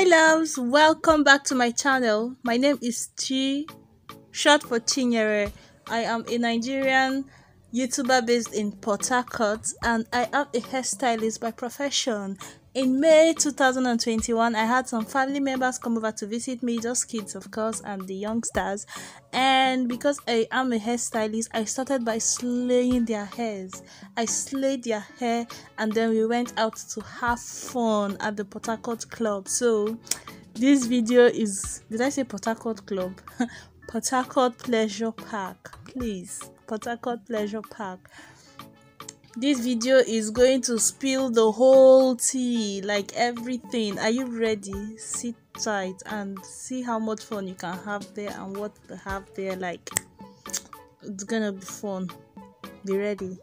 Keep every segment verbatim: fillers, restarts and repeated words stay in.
Hi loves, welcome back to my channel. My name is Chi, short for Chinyere. I am a Nigerian YouTuber based in Port Harcourt and I am a hairstylist by profession. In May two thousand twenty-one, I had some family members come over to visit me, just kids of course, and the youngsters. And because I am a hairstylist, I started by slaying their hairs. I slayed their hair and then we went out to have fun at the Port Harcourt Club. So this video is, did I say Port Harcourt Club? Port Harcourt Pleasure Park, please. Port Harcourt Pleasure Park. This video is going to spill the whole tea, like everything. Are you ready? Sit tight and see how much fun you can have there and what they have there. Like, it's gonna be fun. Be ready.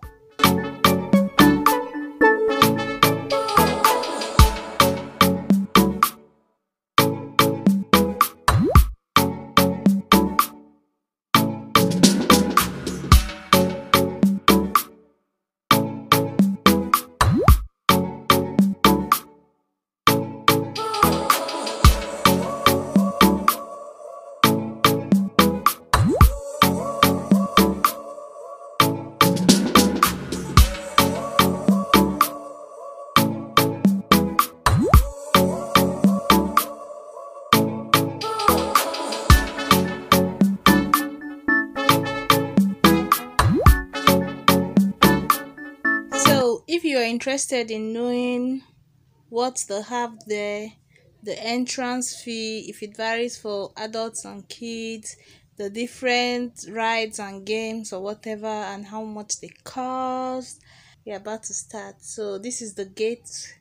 If you are interested in knowing what they have there, the entrance fee, if it varies for adults and kids, the different rides and games or whatever, and how much they cost, we're about to start. So this is the gate.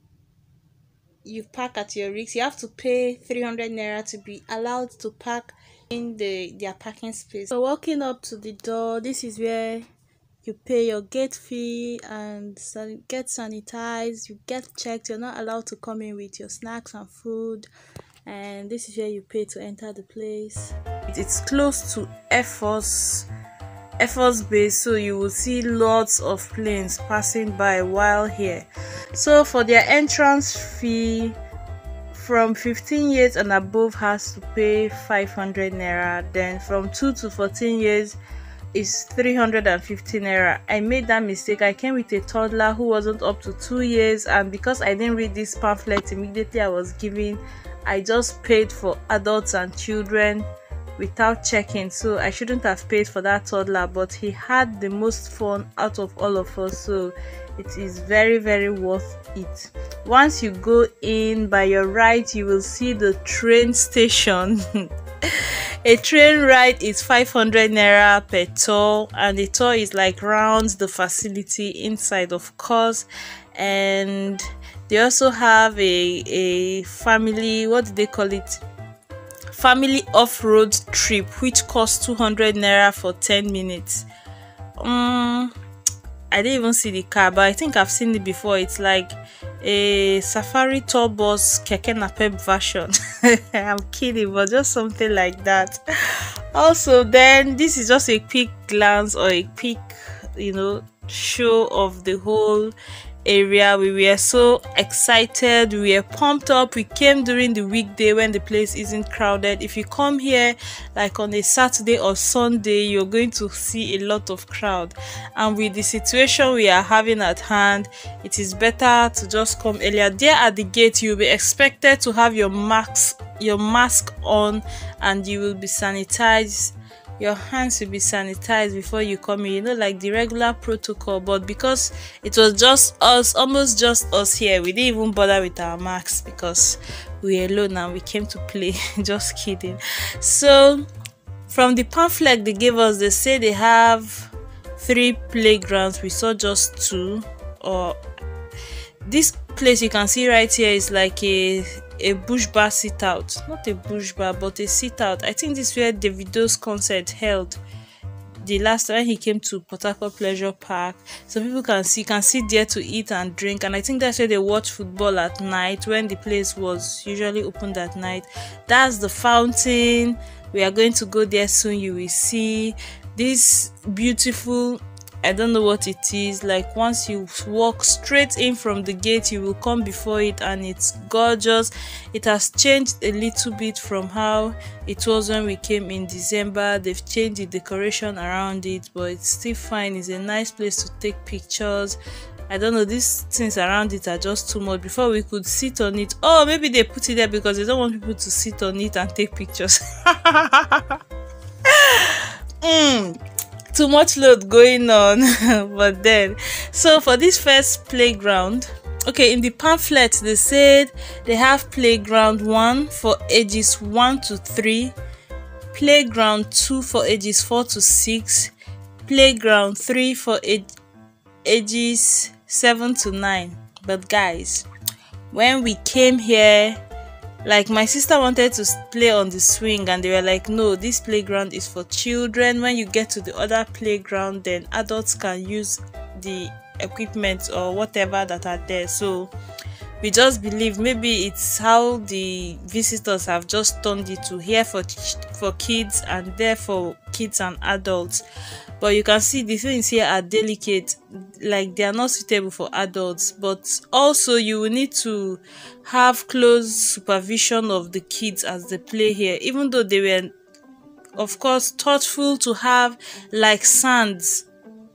You park at your risk. You have to pay three hundred naira to be allowed to park in the their parking space. So walking up to the door, this is where you pay your gate fee and get sanitized, you get checked. You're not allowed to come in with your snacks and food, and this is where you pay to enter the place. It's close to Air Force Air Force Base, so you will see lots of planes passing by while here. So for their entrance fee, from fifteen years and above has to pay five hundred naira, then from two to fourteen years is three hundred fifty naira. I made that mistake. I came with a toddler who wasn't up to two years, and because I didn't read this pamphlet immediately I was giving, I just paid for adults and children without checking. So I shouldn't have paid for that toddler, but he had the most fun out of all of us, so it is very very worth it. Once you go in, by your right you will see the train station. A train ride is five hundred naira per tour, and the tour is like rounds the facility inside, of course. And they also have a a family, what do they call it, family off-road trip, which costs two hundred naira for ten minutes. um I didn't even see the car, but I think I've seen it before. It's like a safari tour bus keke napep version. I'm kidding, but just something like that. Also, then this is just a quick glance or a quick, you know, show of the whole area. We were so excited, we were pumped up. We came during the weekday when the place isn't crowded. If you come here like on a Saturday or Sunday, you're going to see a lot of crowd, and with the situation we are having at hand, it is better to just come earlier. There at the gate you'll be expected to have your mask your mask on, and you will be sanitized. Your hands will be sanitized before you come in, you know, like the regular protocol. But because it was just us, almost just us here, we didn't even bother with our masks because we were alone and we came to play. Just kidding. So from the pamphlet they gave us, they say they have three playgrounds. We saw just two. Or this place you can see right here is like a a bush bar sit out, not a bush bar but a sit out. I think this is where Davido's concert held the last time he came to Port Harcourt Pleasure Park. So people can see can sit there to eat and drink, and I think that's where they watch football at night when the place was usually opened at night. That's the fountain. We are going to go there soon. You will see this beautiful I don't know what it is. Like once you walk straight in from the gate, you will come before it, and it's gorgeous. It has changed a little bit from how it was when we came in December. They've changed the decoration around it, but it's still fine. It's a nice place to take pictures. I don't know, these things around it are just too much. Before we could sit on it. Oh, maybe they put it there because they don't want people to sit on it and take pictures. mm. Too much load going on. But then, so for this first playground, okay, in the pamphlet they said they have playground one for ages one to three, playground two for ages four to six, playground three for age, ages seven to nine. But guys, when we came here, like my sister wanted to play on the swing, and they were like, no, this playground is for children. When you get to the other playground, then adults can use the equipment or whatever that are there. So we just believe maybe it's how the visitors have just turned it to here for for kids and there for kids and adults. But you can see the things here are delicate, like they are not suitable for adults. But also you will need to have close supervision of the kids as they play here, even though they were of course thoughtful to have like sands,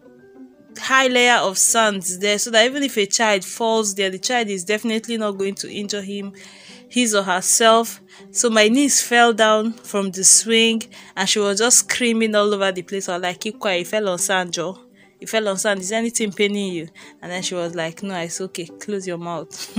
high layer of sands there, so that even if a child falls there, the child is definitely not going to injure him his or herself. So my niece fell down from the swing and she was just screaming all over the place. I was like, keep quiet, you fell on sand, Joe. You fell on sand. Is anything paining you? And then she was like, no, it's okay, close your mouth.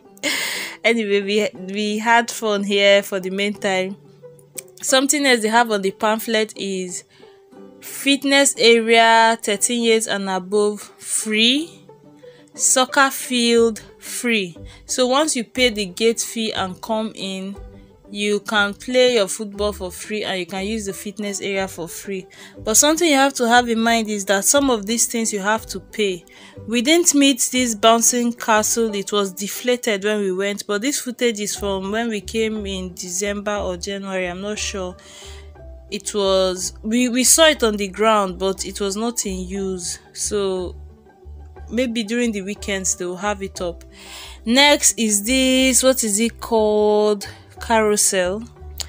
Anyway, we we had fun here for the meantime. Something else they have on the pamphlet is fitness area thirteen years and above free, soccer field free. So once you pay the gate fee and come in, you can play your football for free and you can use the fitness area for free. But something you have to have in mind is that some of these things you have to pay. We didn't meet this bouncing castle. It was deflated when we went, but this footage is from when we came in December or January, I'm not sure. It was we we saw it on the ground, but it was not in use. So maybe during the weekends they will have it up. Next is this, what is it called, carousel.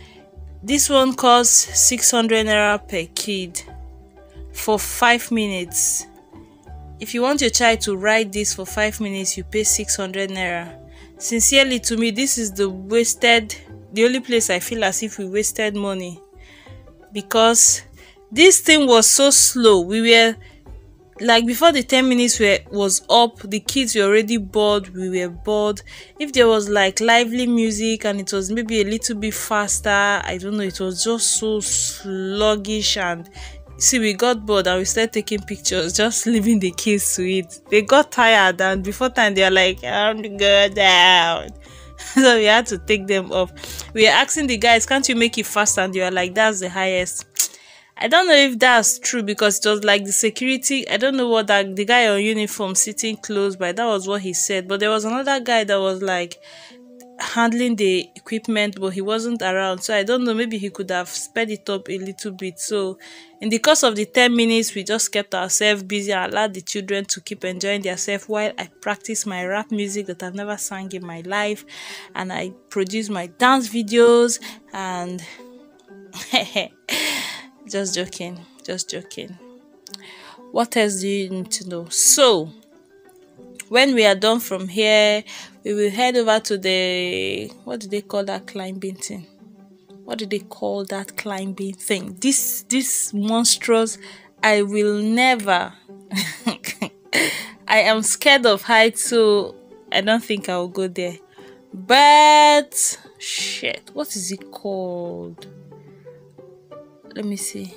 This one costs six hundred naira per kid for five minutes. If you want your child to ride this for five minutes, you pay six hundred naira. Sincerely, to me, this is the wasted the only place I feel as if we wasted money, because this thing was so slow. We were like, before the ten minutes were was up, the kids were already bored, we were bored. If there was like lively music and it was maybe a little bit faster, I don't know, it was just so sluggish. And see, we got bored and we started taking pictures, just leaving the kids to it. They got tired, and before time they were like, I'm good down. So we had to take them off. We were asking the guys, can't you make it faster? And they were like, that's the highest. I don't know if that's true, because it was like the security, I don't know what that, the guy on uniform sitting close by, that was what he said. But there was another guy that was like handling the equipment, but he wasn't around. So I don't know, maybe he could have sped it up a little bit. So in the course of the ten minutes, we just kept ourselves busy and allowed the children to keep enjoying themselves while I practice my rap music that I've never sang in my life, and I produce my dance videos. And just joking, just joking. What else do you need to know? So when we are done from here, we will head over to the, what do they call that climbing thing? What do they call that climbing thing? This this monstrous, I will never. I am scared of heights, so I don't think I will go there. But shit, what is it called? Let me see.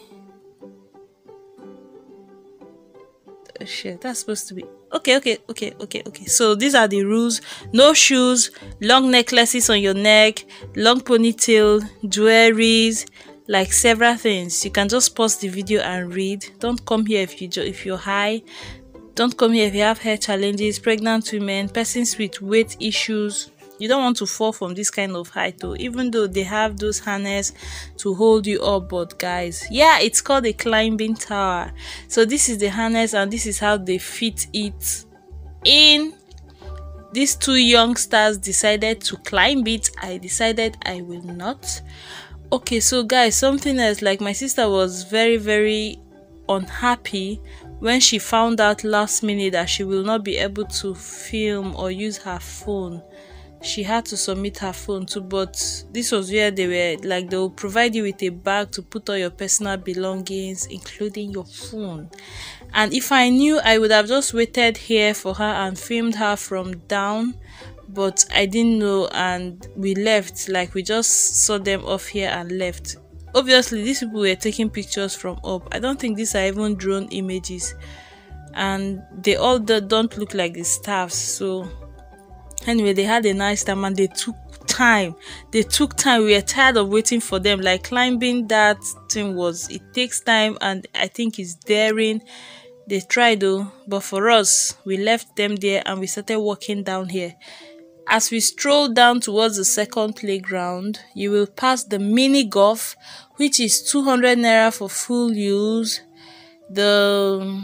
Oh, shit, that's supposed to be okay, okay, okay, okay, okay. So these are the rules: no shoes, long necklaces on your neck, long ponytail, jewelries, like several things. You can just pause the video and read. Don't come here if you if you're high. Don't come here if you have hair challenges, pregnant women, persons with weight issues, you don't want to fall from this kind of height though, even though they have those harness to hold you up. But guys, yeah, it's called a climbing tower. So this is the harness and this is how they fit it in. These two youngsters decided to climb it. I decided I will not. Okay, so guys, something else, like my sister was very very unhappy when she found out last minute that she will not be able to film or use her phone. She had to submit her phone too, but this was where they were like, they will provide you with a bag to put all your personal belongings, including your phone. And if I knew, I would have just waited here for her and filmed her from down, but I didn't know, and we left. Like, we just saw them off here and left. Obviously these people were taking pictures from up. I don't think these are even drone images, and they all don't look like the staffs. So anyway, they had a nice time and they took time. They took time. We were tired of waiting for them. Like, climbing that thing was, it takes time, and I think it's daring. They tried though, but for us, we left them there and we started walking down here. As we stroll down towards the second playground, you will pass the mini golf, which is two hundred naira for full use. The,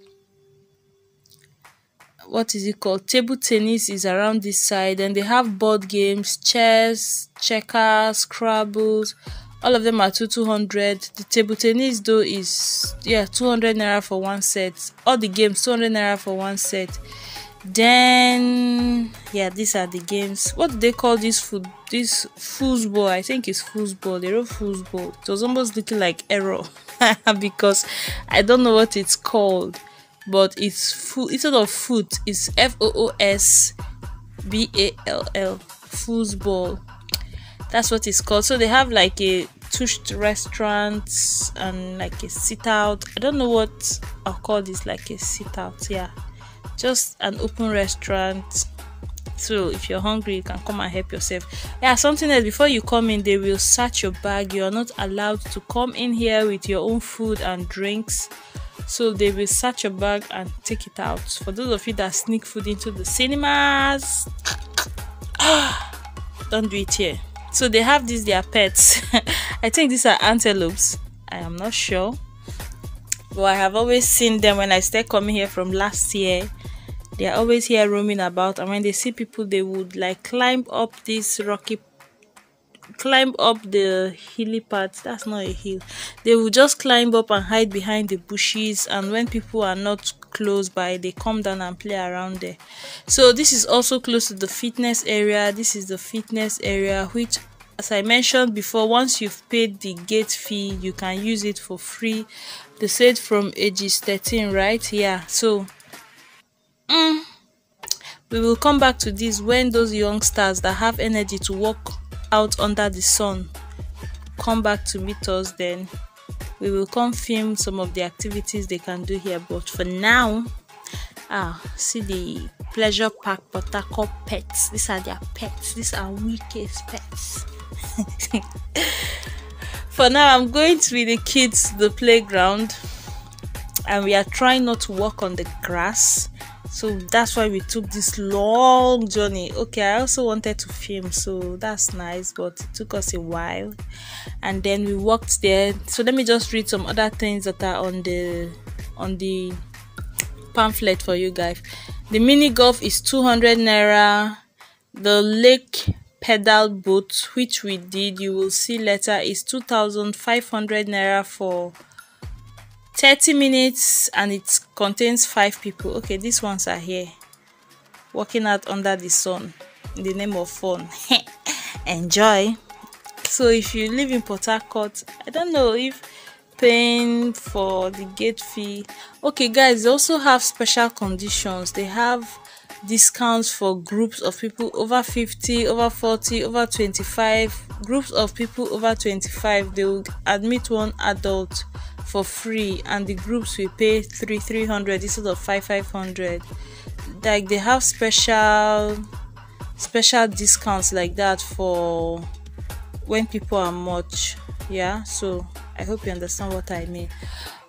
what is it called, table tennis is around this side, and they have board games, chess, checkers, Scrabbles. All of them are two two hundred. The table tennis though is, yeah, two hundred naira for one set. All the games two hundred naira for one set. Then yeah, these are the games. What do they call this food? This foosball, I think it's foosball. They wrote foosball. It was almost looking like error because I don't know what it's called, but it's food. Instead of foot, it's F O O S B A L L. Foosball. That's what it's called. So they have like a touched restaurants and like a sit out. I don't know what I'll call this, like a sit out. Yeah, just an open restaurant. So if you're hungry, you can come and help yourself. Yeah, something else, before you come in, they will search your bag. You're not allowed to come in here with your own food and drinks. So they will search your bag and take it out. For those of you that sneak food into the cinemas, don't do it here. So they have these, their pets. I think these are antelopes. I am not sure, but I have always seen them when I started coming here from last year. They are always here roaming about, and when they see people, they would like climb up this rocky, climb up the hilly part. That's not a hill. They will just climb up and hide behind the bushes, and when people are not close by, they come down and play around there. So this is also close to the fitness area. This is the fitness area, which, as I mentioned before, once you've paid the gate fee, you can use it for free. They said from ages thirteen, right? Yeah, so mm, we will come back to this when those youngsters that have energy to walk out under the sun come back to meet us. Then we will come film some of the activities they can do here. But for now, ah, see the pleasure park Port Harcourt pets. These are their pets. These are Wike's pets. For now, I'm going to be the kids to the playground, and we are trying not to walk on the grass. So that's why we took this long journey. Okay, I also wanted to film, so that's nice, but it took us a while. And then we walked there. So let me just read some other things that are on the on the pamphlet for you guys. The mini golf is two hundred naira. The lake pedal boat, which we did, you will see later, is two thousand five hundred naira for thirty minutes, and it contains five people. Okay, these ones are here walking out under the sun in the name of fun. Enjoy. So if you live in Port Harcourt, I don't know if paying for the gate fee. Okay guys, they also have special conditions. They have discounts for groups of people over fifty, over forty, over twenty-five. Groups of people over twenty-five, they will admit one adult for free, and the groups will pay three three hundred instead of five five hundred. Like, they have special special discounts like that for when people are much. Yeah, so I hope you understand what I mean.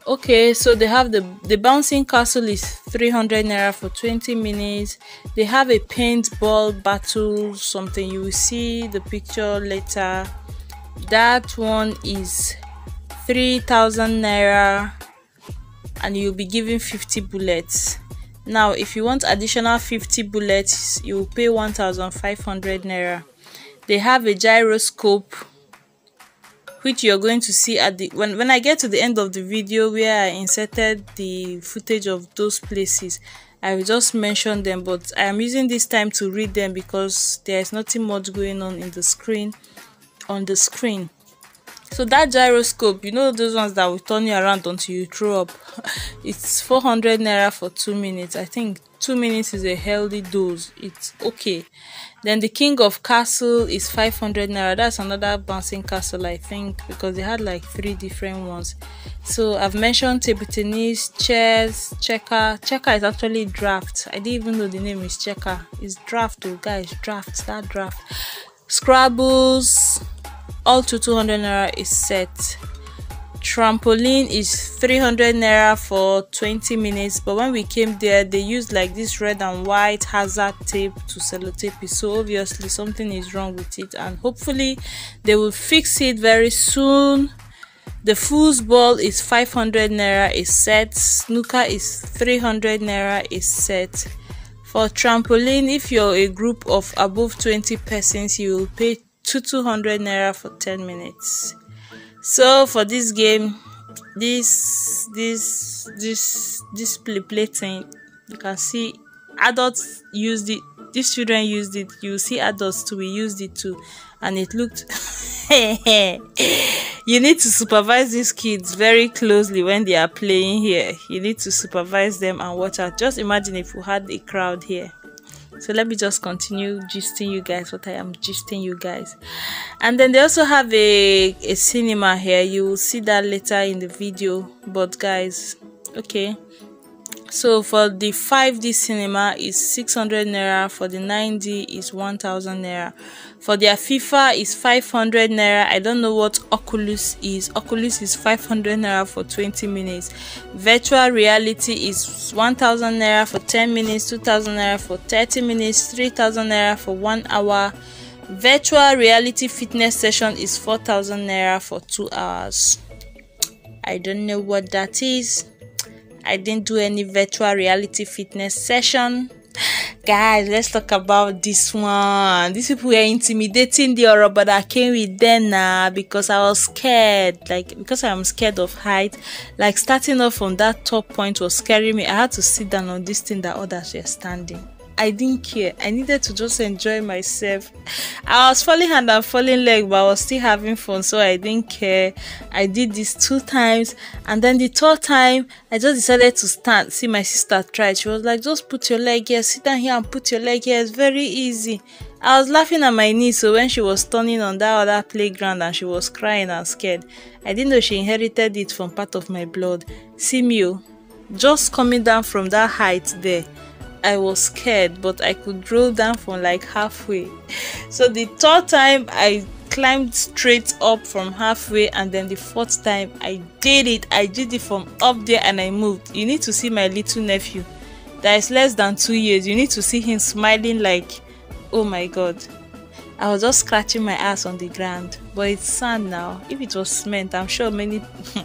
Okay, so they have the the bouncing castle is three hundred naira for twenty minutes. They have a paintball battle, something you will see the picture later. That one is three thousand naira and you'll be given fifty bullets. Now if you want additional fifty bullets, you will pay one thousand five hundred naira. They have a gyroscope, which you're going to see at the when when I get to the end of the video where I inserted the footage of those places. I will just mention them, but I am using this time to read them because there is nothing much going on in the screen on the screen. So that gyroscope, you know those ones that will turn you around until you throw up, it's four hundred naira for two minutes. I think two minutes is a healthy dose. It's okay. Then the king of castle is five hundred naira. That's another bouncing castle, I think, because they had like three different ones. So I've mentioned table tennis, chess, checker. Checker is actually draft. I didn't even know the name is checker. It's draft, oh guys, draft, that draft. Scrabbles, all to two hundred naira is set. Trampoline is three hundred naira for twenty minutes, but when we came there they used like this red and white hazard tape to sellotape it, so obviously something is wrong with it and hopefully they will fix it very soon. The foosball is five hundred naira is set. Snooker is three hundred naira is set. For trampoline, if you're a group of above twenty persons, you will pay two hundred naira for ten minutes. So for this game, this this this this play play thing, you can see adults used it, these children used it, you see adults too, we used it too, and it looked you need to supervise these kids very closely when they are playing here. You need to supervise them and watch out. Just imagine if we had a crowd here. So let me just continue gisting you guys what I am gisting you guys. And then they also have a, a cinema here. You will see that later in the video. But guys, okay. So for the five D cinema is six hundred naira. For the nine D is one thousand naira. For their FIFA is five hundred naira. I don't know what Oculus is. Oculus is five hundred naira for twenty minutes. Virtual reality is one thousand naira for ten minutes, two thousand naira for thirty minutes, three thousand naira for one hour. Virtual reality fitness session is four thousand naira for two hours. I don't know what that is. I didn't do any virtual reality fitness session. Guys, let's talk about this one. These people were intimidating the Oro, but I came with them now because I was scared. Like, because I'm scared of height. Like, starting off from that top point was scaring me. I had to sit down on this thing that others were standing. I didn't care. I needed to just enjoy myself. I was falling hand and falling leg, but I was still having fun, so I didn't care. I did this two times, and then the third time, I just decided to stand. See, my sister tried. She was like, just put your leg here, sit down here and put your leg here. It's very easy. I was laughing at my niece, so when she was turning on that other playground and she was crying and scared, I didn't know she inherited it from part of my blood. See me, just coming down from that height there. I was scared, but I could roll down from like halfway. So the third time I climbed straight up from halfway, and then the fourth time I did it. I did it from up there and I moved. You need to see my little nephew that is less than two years. You need to see him smiling like, oh my god. I was just scratching my ass on the ground, but it's sand now. If it was cement, I'm sure many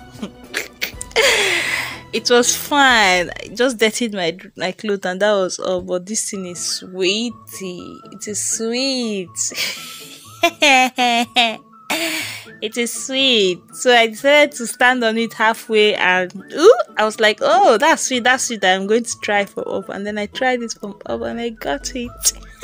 it was fine. I just dirtied my my clothes and that was all. But this thing is sweetie. It is sweet. It is sweet. So I decided to stand on it halfway, and ooh, I was like, oh, that's sweet, that's sweet. I'm going to try from up, and then I tried it from up, and I got it.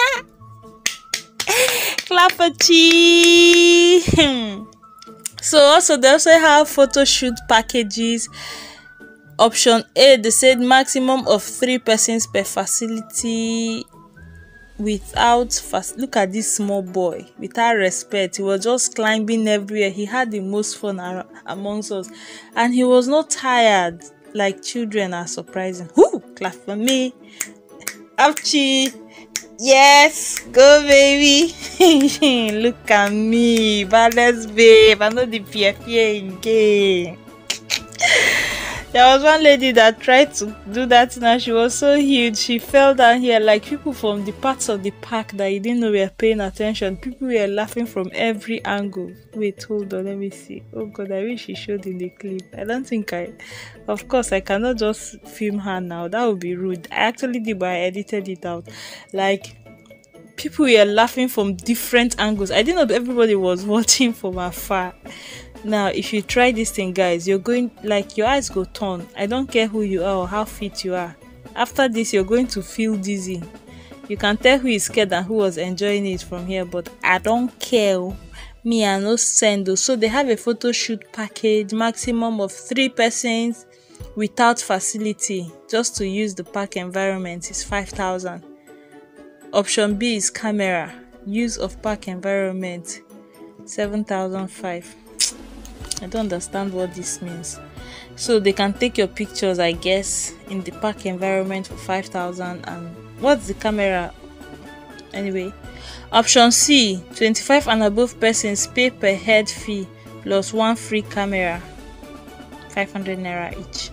Clap for cheese. So also they also have photo shoot packages. Option A, they said maximum of three persons per facility. Without fast, look at this small boy. Without respect, he was just climbing everywhere. He had the most fun amongst us, and he was not tired. Like, children are surprising. Whoo! Clap for me. Ouchie. Yes, go baby. Look at me, badass babe. I know the P F A again. There was one lady that tried to do that now. She was so huge. She fell down here. Like people from the parts of the park that you didn't know were paying attention. People were laughing from every angle. Wait, hold on, let me see. Oh God, I wish she showed in the clip. I don't think I. Of course, I cannot just film her now. That would be rude. I actually did, but I edited it out. Like people were laughing from different angles. I didn't know everybody was watching from afar. Now if you try this thing, guys, you're going, like, your eyes go turn. I don't care who you are or how fit you are. After this, you're going to feel dizzy. You can tell who is scared and who was enjoying it from here, but I don't care. Me, I no send those. So they have a photo shoot package, maximum of three persons without facility. Just to use the park environment is five thousand. Option B is camera, use of park environment, seven thousand five. I don't understand what this means. So they can take your pictures, I guess, in the park environment for five thousand. And what's the camera anyway? Option C, twenty-five and above persons pay per head fee plus one free camera, five hundred naira each.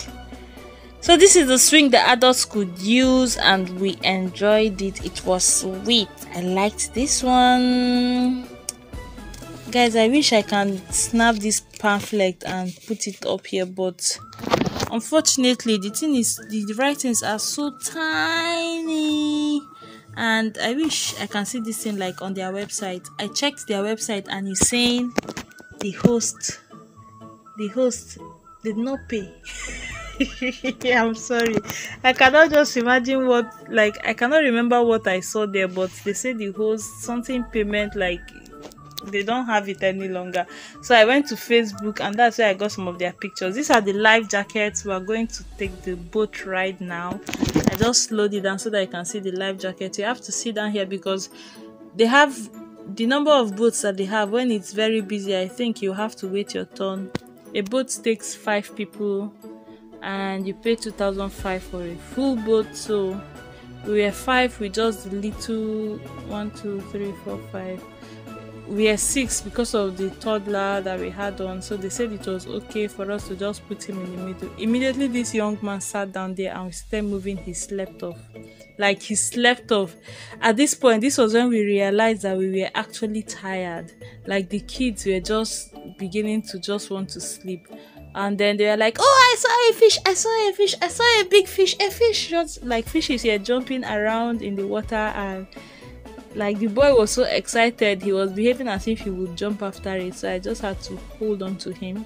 So this is the swing the adults could use, and we enjoyed it. It was sweet. I liked this one. Guys, I wish I can snap this pamphlet and put it up here, but unfortunately the thing is, the, the writings are so tiny, and I wish I can see this thing like on their website. I checked their website and it's saying the host the host did not pay. Yeah, I'm sorry, I cannot just imagine what, like, I cannot remember what I saw there, but they say the host something payment, like they don't have it any longer. So I went to Facebook, and that's where I got some of their pictures. These are the life jackets. We are going to take the boat ride now. I just slowed it down so that you can see the life jacket. You have to sit down here because they have the number of boats that they have. When it's very busy, I think you have to wait your turn. A boat takes five people and you pay two thousand five for a full boat. So we were five with just the little one, two, three, four, five. We are six because of the toddler that we had on, so they said it was okay for us to just put him in the middle. Immediately this young man sat down there and we started moving. He slept off. Like, he slept off. At this point, this was when we realized that we were actually tired. Like, the kids were just beginning to just want to sleep. And then they were like, oh, I saw a fish, I saw a fish, I saw a big fish, a fish. Just like fishes here jumping around in the water, and like the boy was so excited, he was behaving as if he would jump after it. So I just had to hold on to him.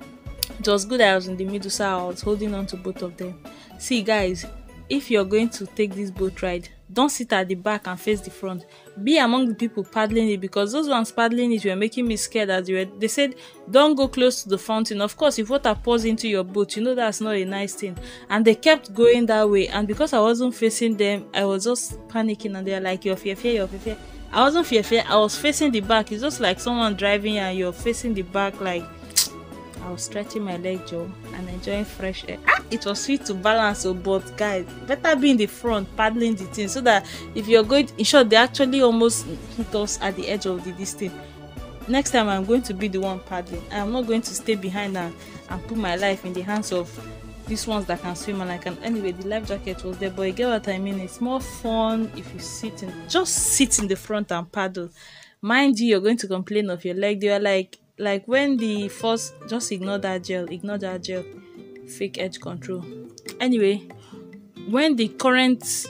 It was good I was in the middle, so I was holding on to both of them. See guys, if you're going to take this boat ride, don't sit at the back and face the front. Be among the people paddling it, because those ones paddling it were making me scared. As they were, they said don't go close to the fountain. Of course, if water pours into your boat, you know that's not a nice thing. And they kept going that way, and because I wasn't facing them, I was just panicking, and they're like, you're fear fear, you're fear fear. I wasn't fear fear, I was facing the back. It's just like someone driving and you're facing the back. Like, I was stretching my leg, Joe, and enjoying fresh air. Ah, it was sweet to balance, oh, but guys, better be in the front paddling the thing, so that if you're going, in short, they actually almost hit us at the edge of the this thing. Next time, I'm going to be the one paddling. I'm not going to stay behind and, and put my life in the hands of these ones that can swim and I can. Anyway, the life jacket was there, but you get what I mean. It's more fun if you sit in, just sit in the front and paddle. Mind you, you're going to complain of your leg. They are like, like when the first, just ignore that gel, ignore that gel, fake edge control. Anyway, when the current,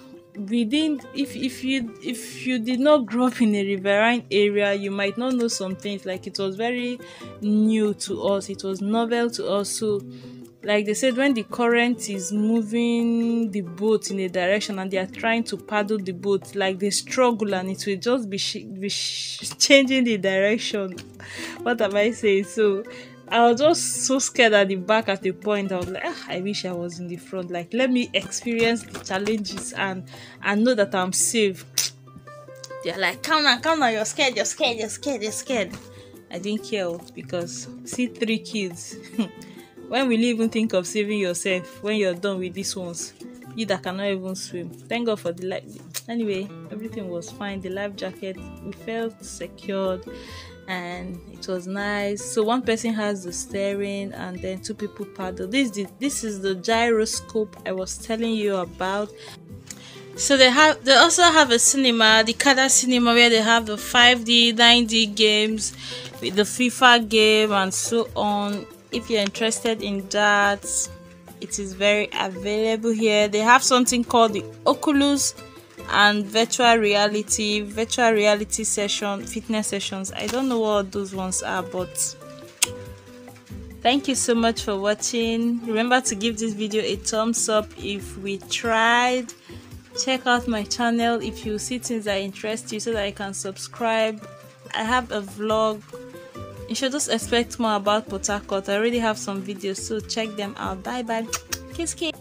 we didn't, if if you if you did not grow up in a riverine area, you might not know some things. Like, it was very new to us, it was novel to us. So like they said, when the current is moving the boat in a direction and they are trying to paddle the boat, like they struggle and it will just be, sh be sh changing the direction. What am I saying? So I was just so scared at the back at the point. I was like, ah, I wish I was in the front. Like, let me experience the challenges and and know that I'm safe. They're like, come on, come on, you're scared, you're scared, you're scared, you're scared. I didn't care, because see, three kids. When will you even think of saving yourself when you're done with these ones? you that cannot even swim. Thank God for the life. Anyway, everything was fine. The life jacket, we felt secured and it was nice. So one person has the steering and then two people paddle. This is this is the gyroscope I was telling you about. So they have they also have a cinema, the Kada Cinema, where they have the five D, nine D games with the FIFA game and so on. If you're interested in that, it is very available here. They have something called the Oculus and virtual reality virtual reality session fitness sessions. I don't know what those ones are, but thank you so much for watching. Remember to give this video a thumbs up if we tried. Check out my channel if you see things that interest you so that I can subscribe. I have a vlog. You should just expect more about Port Harcourt. I already have some videos, so check them out. Bye bye. Kiss kiss.